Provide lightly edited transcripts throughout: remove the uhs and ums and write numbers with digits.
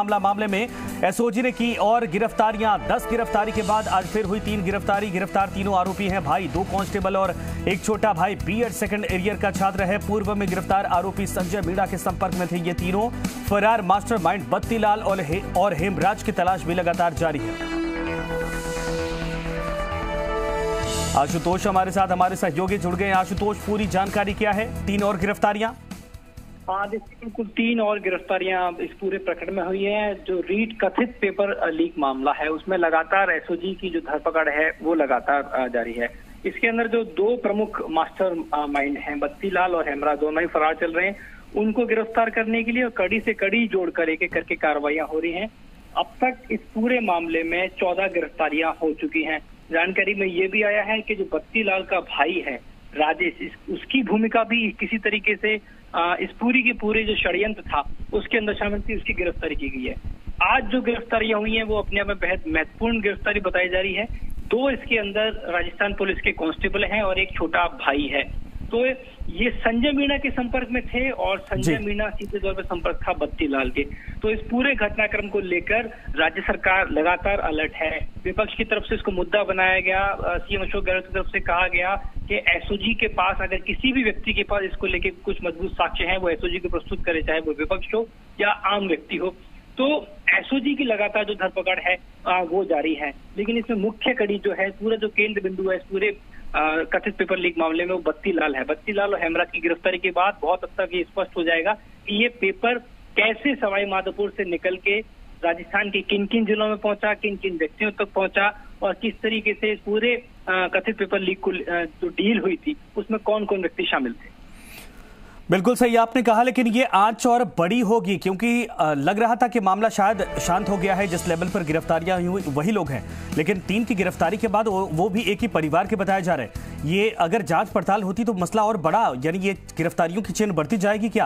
मामले में एसओजी ने की और गिरफ्तारियां। 10 गिरफ्तारी के बाद आज फिर हुई 3 गिरफ्तारी। गिरफ्तार तीनों आरोपी हैं भाई, 2 कांस्टेबल और एक छोटा भाई बीएड सेकंड ईयर का छात्र है। पूर्व में गिरफ्तार आरोपी संजय मीणा के संपर्क में थे ये तीनों। फरार मास्टरमाइंड बत्तीलाल और हेमराज की तलाश भी लगातार जारी है। आशुतोष हमारे साथ, हमारे सहयोगी जुड़ गए। आशुतोष, पूरी जानकारी क्या है? 3 और गिरफ्तारियां। हाँ, बिल्कुल 3 और गिरफ्तारियां इस पूरे प्रकरण में हुई हैं। जो रीट कथित पेपर लीक मामला है उसमें लगातार एसओजी की जो धरपकड़ है वो लगातार जारी है। इसके अंदर जो 2 प्रमुख मास्टर माइंड हैं, बत्तीलाल और हेमराज, दोनों ही फरार चल रहे हैं। उनको गिरफ्तार करने के लिए कड़ी से कड़ी जोड़कर एक एक करके कार्रवाइयां हो रही हैं। अब तक इस पूरे मामले में 14 गिरफ्तारियां हो चुकी हैं। जानकारी में ये भी आया है कि जो बत्तीलाल का भाई है राजेश, उसकी भूमिका भी किसी तरीके से इस पूरी की पूरी जो षड्यंत्र था उसके अंदर शामिल थी, उसकी गिरफ्तारी की गई है। आज जो गिरफ्तारियां हुई हैं वो अपने आप में बेहद महत्वपूर्ण गिरफ्तारी बताई जा रही है। 2 इसके अंदर राजस्थान पुलिस के कांस्टेबल हैं और एक छोटा भाई है। तो ये संजय मीणा के संपर्क में थे और संजय मीणा सीधे तौर पर संपर्क था बत्तीलाल के। तो इस पूरे घटनाक्रम को लेकर राज्य सरकार लगातार अलर्ट है। विपक्ष की तरफ से इसको मुद्दा बनाया गया। सीएम अशोक गहलोत की तरफ से कहा गया कि एसओजी के पास अगर किसी भी व्यक्ति के पास इसको लेकर कुछ मजबूत साक्ष्य हैं वो एसओजी को प्रस्तुत करे, चाहे वो विपक्ष हो या आम व्यक्ति हो। तो एसओजी की लगातार जो धरपकड़ है वो जारी है। लेकिन इसमें मुख्य कड़ी जो है, पूरा जो केंद्र बिंदु है इस पूरे कथित पेपर लीक मामले में वो बत्तीलाल है। बत्तीलाल और हेमराज की गिरफ्तारी के बाद बहुत हद तक ये स्पष्ट हो जाएगा कि ये पेपर कैसे सवाई माधोपुर से निकल के राजस्थान के किन किन जिलों में पहुंचा, किन किन व्यक्तियों तक पहुंचा और किस तरीके से इस पूरे कथित पेपर लीक को जो डील हुई थी उसमें कौन कौन व्यक्ति शामिल थे। बिल्कुल सही आपने कहा, लेकिन ये आंच और बड़ी होगी क्योंकि लग रहा था कि मामला शायद शांत हो गया है। जिस लेवल पर गिरफ्तारियां हुई वही लोग हैं, लेकिन 3 की गिरफ्तारी के बाद वो भी एक ही परिवार के बताए जा रहे हैं। ये अगर जांच पड़ताल होती तो मसला और बड़ा, यानी ये गिरफ्तारियों की चेन बढ़ती जाएगी क्या?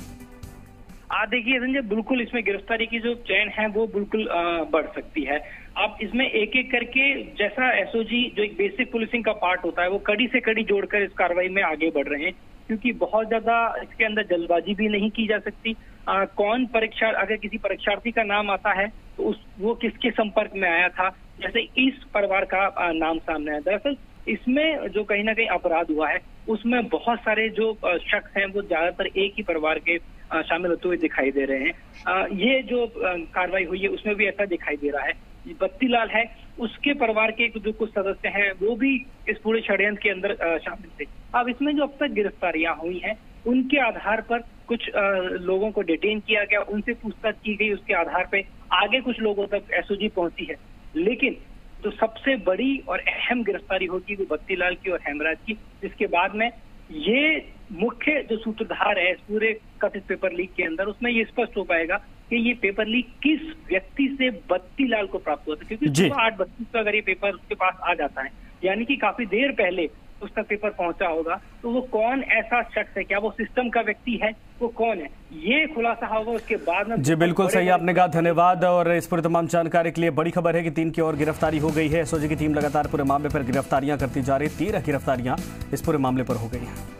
देखिए संजय, बिल्कुल इसमें गिरफ्तारी की जो चेन है वो बिल्कुल बढ़ सकती है। अब इसमें एक एक करके, जैसा एसओजी जो एक बेसिक पुलिसिंग का पार्ट होता है वो कड़ी से कड़ी जोड़कर इस कार्रवाई में आगे बढ़ रहे हैं, क्योंकि बहुत ज्यादा इसके अंदर जल्दबाजी भी नहीं की जा सकती। कौन परीक्षा, अगर किसी परीक्षार्थी का नाम आता है तो वो किसके संपर्क में आया था, जैसे इस परिवार का नाम सामने आया। दरअसल इसमें जो कहीं ना कहीं अपराध हुआ है उसमें बहुत सारे जो शख्स हैं वो ज्यादातर एक ही परिवार के शामिल होते हुए दिखाई दे रहे हैं। ये जो कार्रवाई हुई है उसमें भी ऐसा दिखाई दे रहा है। बत्तीलाल है, उसके परिवार के जो कुछ सदस्य हैं वो भी इस पूरे षड्यंत्र के अंदर शामिल थे। अब इसमें जो अब तक गिरफ्तारियां हुई हैं उनके आधार पर कुछ लोगों को डिटेन किया गया, उनसे पूछताछ की गई, उसके आधार पे आगे कुछ लोगों तक एसओजी पहुंची है। लेकिन जो सबसे बड़ी और अहम गिरफ्तारी होगी वो बत्तीलाल की और हेमराज की, जिसके बाद में ये मुख्य जो सूत्रधार है इस पूरे कथित पेपर लीक के अंदर, उसमें ये स्पष्ट हो पाएगा कि ये पेपर लीक किस व्यक्ति से बत्तीलाल को प्राप्त हुआ था। क्योंकि 8:32 का अगर ये पेपर उसके पास आ जाता है, यानी कि काफी देर पहले उस तक पेपर पहुंचा होगा, तो वो कौन ऐसा शख्स है, क्या वो सिस्टम का व्यक्ति है, वो कौन है, ये खुलासा होगा उसके बाद में। जी बिल्कुल सही आपने कहा, धन्यवाद। और इस पूरी तमाम जानकारी के लिए बड़ी खबर है कि 3 की और गिरफ्तारी हो गई है। एसओजी की टीम लगातार पूरे मामले पर गिरफ्तारियां करती जा रही है। 13 गिरफ्तारियां इस पूरे मामले पर हो गई है।